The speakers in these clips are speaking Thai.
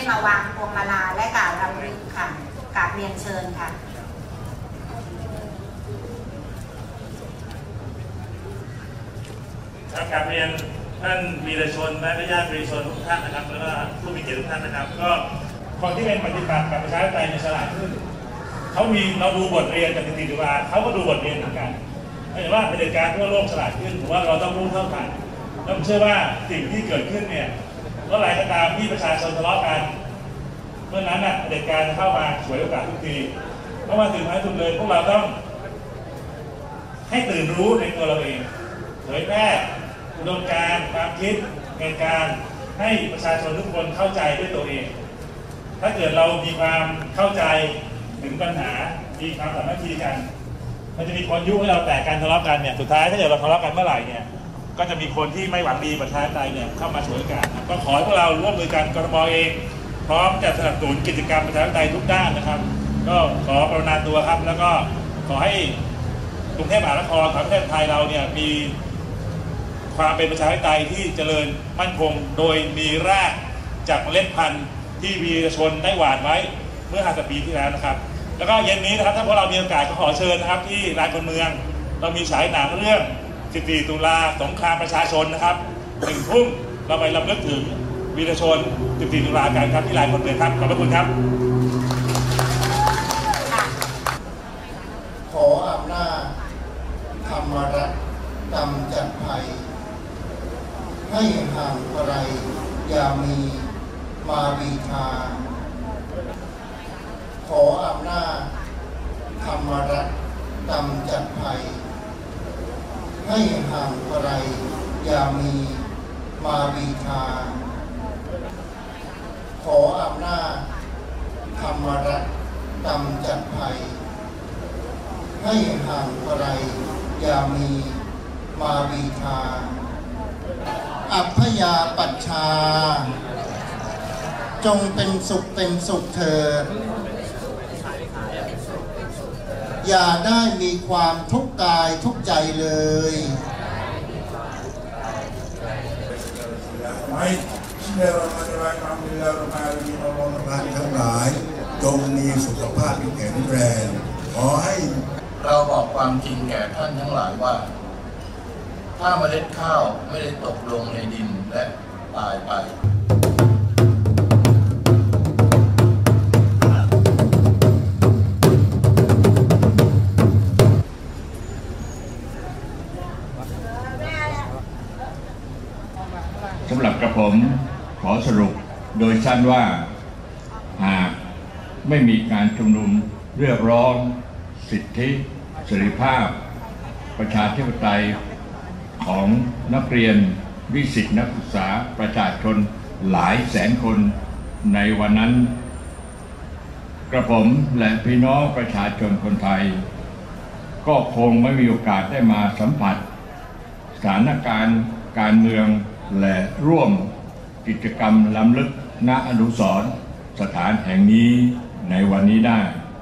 มาวางพวงมาลาและกล่าวรำลึกค่ะกราบเรียนเชิญค่ะกราบเรียนท่านวีรชนและญาติวีรชนทุกท่านนะครับแล้วก็ผู้มีเกียรติทุกท่านนะครับก็คนที่เป็นปฏิบัติกับประชาธิปไตยในฉลาดขึ้นเราดูบทเรียนจากติตุลาเขาก็ดูบทเรียนเหมือนกันเห็นว่าเผด็จการทั่วโลกฉลาดขึ้นผมว่าเราต้องรู้เท่ากันแล้วผมเชื่อว่าสิ่งที่เกิดขึ้นเนี่ยเมื่อไรก็ตามที่ประชาชนทะเลาะกันเมื่อนั้นเผด็จการเข้ามาฉวยโอกาสทุกทีเพราะว่าถึงท้ายสุดเลยพวกเราต้องให้ตื่นรู้ในตัวเราเองเผยแพร่อุดมการณ์ความคิดในการให้ประชาชนทุกคนเข้าใจด้วยตัวเองถ้าเกิดเรามีความเข้าใจถึงปัญหามีความสามัคคีกันมันจะมีคนยุให้เราแตกกันทะเลาะกันเนี่ยสุดท้ายถ้าเกิดเราทะเลาะกันเมื่อไหร่เนี่ยก็จะมีคนที่ไม่หวังดีประชาธิปไตยเนี่ยเข้ามาฉวยโอกาสก็ขอให้พวกเราร่วมมือกันกรม.เองพร้อมจะสนับสนุนกิจกรรมประชาธิปไตยทุกด้านนะครับก็ขอกรุณาตัวครับแล้วก็ขอให้กรุงเทพมหานครประเทศไทยเราเนี่ยมีความเป็นประชาธิปไตยที่เจริญมั่นคงโดยมีรากจากเมล็ดพันธุ์ที่วีรชนได้หว่านไว้เมื่อ50 ปีที่แล้วนะครับแล้วก็เย็นนี้นะครับถ้าพวกเรามีโอกาสก็ขอเชิญนะครับที่ลานคนเมืองเรามีฉายหนังเรื่อง14 ตุลาสงครามประชาชนนะครับ1 ทุ่มเราไปรำลึกถึงวีรชน14 ตุลากันครับที่ลานคนเมืองครับขอบพระคุณครับขออำนาจธรรมรัตน์กำจัดภัยให้ห่างไกลอย่ามีมาบีทาขออำนาจธรรมรัตน์กำจัดภัยให้ห่างไกลอย่ามีมาบีทาขออำนาจธรรมรัตน์กำจัดภัยให้ห่างไกลอย่ามีมาบีทาอัพยาปัชชาจงเป็นสุขเถิดอย่าได้มีความทุกข์กายทุกข์ใจเลยทั้งหลายจงมีสุขภาพที่แข็งแรงขอให้เราบอกความจริงแก่ท่านทั้งหลายว่าถ้าเมล็ดข้าวไม่ได้ตกลงในดินและตายไปสำหรับกระผมขอสรุปโดยสั้นว่าหากไม่มีการชุมนุมเรียกร้องสิทธิเสรีภาพประชาธิปไตยของนักเรียนนิสิตนักศึกษาประชาชนหลายแสนคนในวันนั้นกระผมและพี่น้องประชาชนคนไทยก็คงไม่มีโอกาสได้มาสัมผัสสถานการณ์การเมืองและร่วมกิจกรรมล้ำลึกณอนุสรณ์สถานแห่งนี้ในวันนี้ได้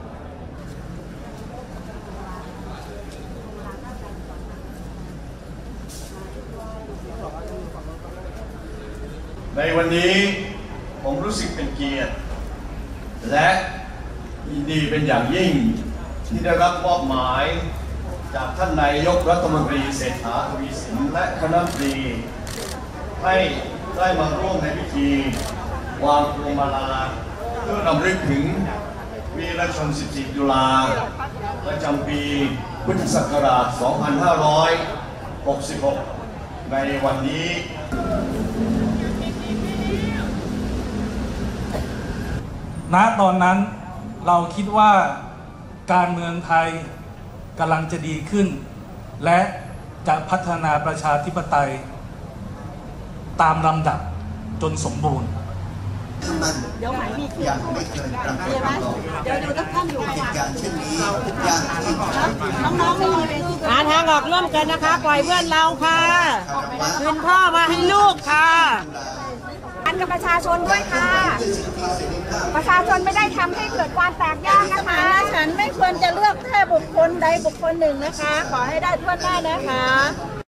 ในวันนี้ผมรู้สึกเป็นเกียรติและยินดีเป็นอย่างยิ่งที่ได้รับมอบหมายจากท่านนายกรัฐมนตรีเศรษฐา ทวีสินและคณะรัฐมนตรีให้ได้มาร่วมในพิธีวางพวงมาลาเพื่อรำลึกถึงวีรชน 14 ตุลาประจำปีพุทธศักราช 2566 ในวันนี้ณตอนนั้นเราคิดว่าการเมืองไทยกำลังจะดีขึ้นและจะพัฒนาประชาธิปไตยตามลำดับจนสมบูรณ์อย่างไม่เคยปรากฏมาก่อนเดี๋ยวดูท่านอยู่เหตุการณ์เช่นนี้อย่างที่น้องๆหาทางออกร่วมกันนะคะปล่อยเพื่อนเราค่ะคืนพ่อมาให้ลูกค่ะกับประชาชนด้วยค่ะประชาชนไม่ได้ทำให้เกิดความแตกแยกนะคะฉันไม่ควรจะเลือกแค่บุคคลใดบุคคลหนึ่งนะคะขอให้ได้ทั่วหน้านะคะ